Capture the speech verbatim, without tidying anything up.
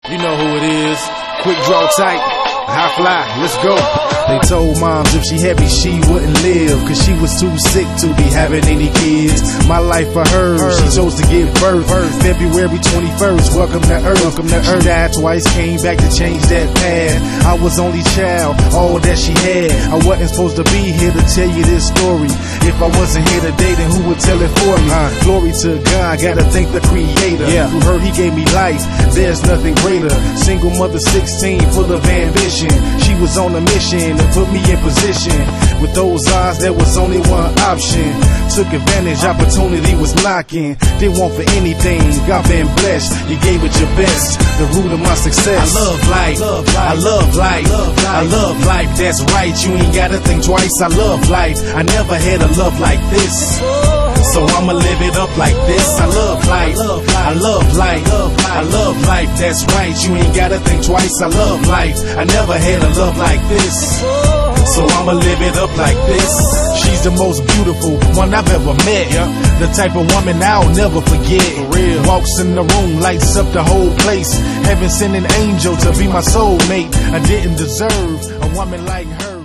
You know who it is. Quick draw tight, high fly, let's go. They told moms if she had me, she wouldn't live, cause she was too sick to be having any kids. My life for her, she chose to give birth. February twenty-first, welcome to Earth. Welcome to Earth. She died twice, came back to change that path. I was only child, all that she had. I wasn't supposed to be here to tell you this story. If I wasn't here today, then who would tell it for me? Uh, glory to God, gotta thank the Creator. Yeah. Through her, He gave me life, there's nothing greater. Single mother, sixteen, full of ambition. She was on a mission to put me in position. With those odds, there was only one option. Took advantage, opportunity was knocking. Didn't want for anything, God been blessed. You gave it your best, the root of my success. I love life, I love life, I love life, that's right. You ain't gotta think twice. I love life, I never had a love like this, so I'ma live it up like this. I love life, I love life, I love life, that's right. You ain't gotta think twice. I love life, I never had a love like this, so I'ma live it up like this. She's the most beautiful one I've ever met, yeah. The type of woman I'll never forget. For real. Walks in the room, lights up the whole place. Heaven sent an angel to be my soulmate. I didn't deserve a woman like her.